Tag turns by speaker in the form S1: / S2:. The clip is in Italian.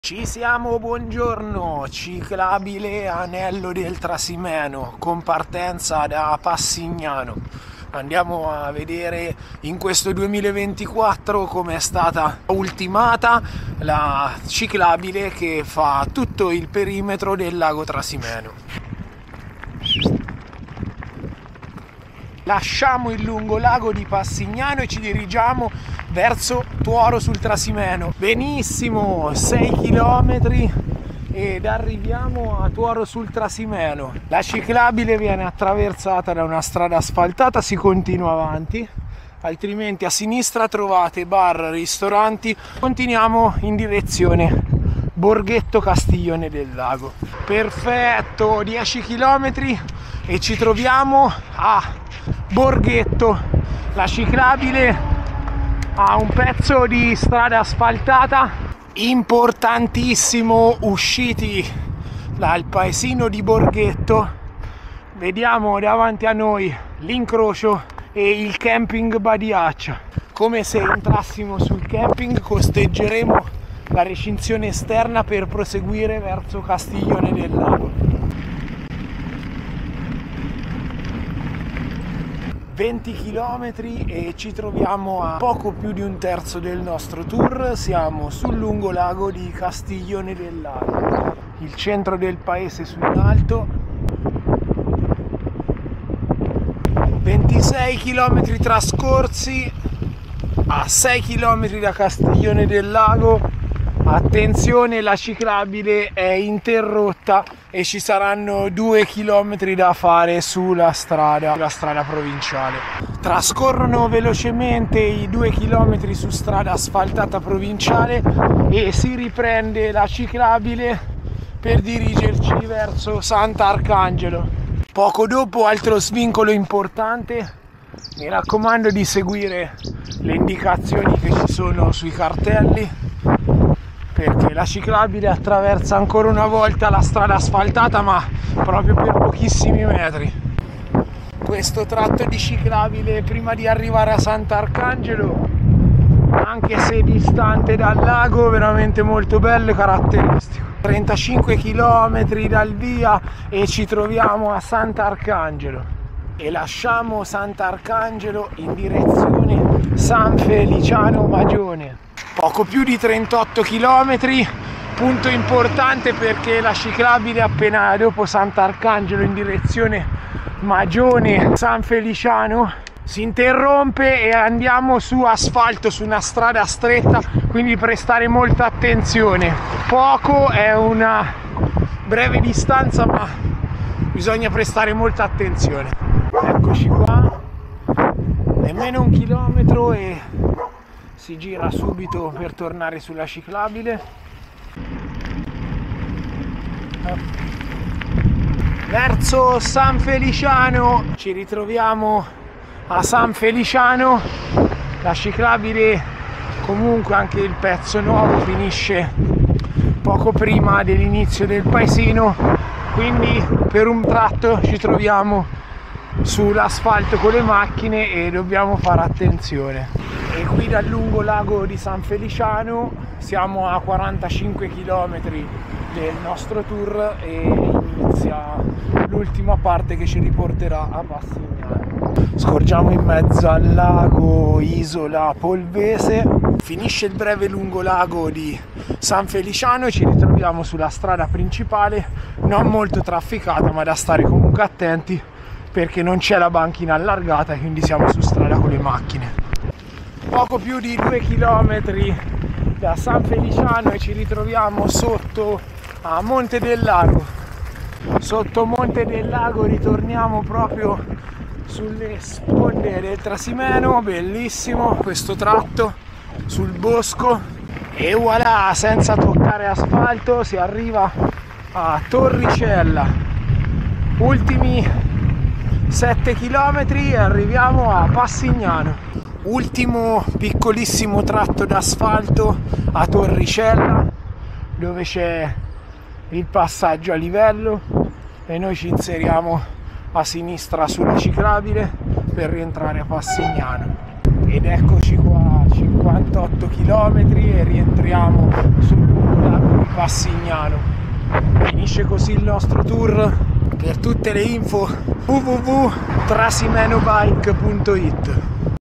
S1: Ci siamo, buongiorno, ciclabile Anello del Trasimeno con partenza da Passignano. Andiamo a vedere in questo 2024 come è stata ultimata la ciclabile che fa tutto il perimetro del lago Trasimeno. Lasciamo il lungolago di Passignano e ci dirigiamo verso Tuoro sul Trasimeno. Benissimo, 6 km ed arriviamo a Tuoro sul Trasimeno. La ciclabile viene attraversata da una strada asfaltata, si continua avanti, altrimenti a sinistra trovate bar, ristoranti. Continuiamo in direzione Borghetto Castiglione del Lago. Perfetto, 10 km e ci troviamo a Borghetto. La ciclabile ha un pezzo di strada asfaltata importantissimo, usciti dal paesino di Borghetto. Vediamo davanti a noi l'incrocio e il camping Badiaccia. Come se entrassimo sul camping, costeggeremo la recinzione esterna per proseguire verso Castiglione del Lago. 20 km e ci troviamo a poco più di un terzo del nostro tour. Siamo sul lungolago di Castiglione del Lago, il centro del paese su in alto. 26 km trascorsi a 6 km da Castiglione del Lago. Attenzione, la ciclabile è interrotta e ci saranno 2 km da fare sulla strada provinciale. Trascorrono velocemente i 2 km su strada asfaltata provinciale e si riprende la ciclabile per dirigerci verso Sant'Arcangelo. Poco dopo, altro svincolo importante. Mi raccomando di seguire le indicazioni che ci sono sui cartelli, perché la ciclabile attraversa ancora una volta la strada asfaltata, ma proprio per pochissimi metri. Questo tratto di ciclabile prima di arrivare a Sant'Arcangelo, anche se distante dal lago, veramente molto bello e caratteristico. 35 km dal via e ci troviamo a Sant'Arcangelo e lasciamo Sant'Arcangelo in direzione San Feliciano Magione. Poco più di 38 km, punto importante perché la ciclabile appena dopo Sant'Arcangelo in direzione Magione San Feliciano si interrompe e andiamo su asfalto, su una strada stretta, quindi prestare molta attenzione. Poco, è una breve distanza, ma bisogna prestare molta attenzione. Eccoci qua, nemmeno un chilometro e si gira subito per tornare sulla ciclabile. Verso San Feliciano, ci ritroviamo a San Feliciano. La ciclabile, comunque anche il pezzo nuovo, finisce poco prima dell'inizio del paesino, quindi per un tratto ci troviamo sull'asfalto con le macchine e dobbiamo fare attenzione. E qui dal lungolago di San Feliciano siamo a 45 km del nostro tour e inizia l'ultima parte che ci riporterà a Passignano. Scorgiamo in mezzo al lago Isola Polvese, finisce il breve lungolago di San Feliciano e ci ritroviamo sulla strada principale, non molto trafficata, ma da stare comunque attenti perché non c'è la banchina allargata, quindi siamo su strada con le macchine. Poco più di 2 km da San Feliciano e ci ritroviamo sotto a Monte del Lago. Sotto Monte del Lago ritorniamo proprio sulle sponde del Trasimeno, bellissimo questo tratto sul bosco e voilà, senza toccare asfalto si arriva a Torricella. Ultimi 7 km e arriviamo a Passignano. Ultimo piccolissimo tratto d'asfalto a Torricella, dove c'è il passaggio a livello e noi ci inseriamo a sinistra sulla ciclabile per rientrare a Passignano. Ed eccoci qua, 58 km e rientriamo sul lungolago di Passignano. Finisce così il nostro tour. Per tutte le info www.trasimenobike.it.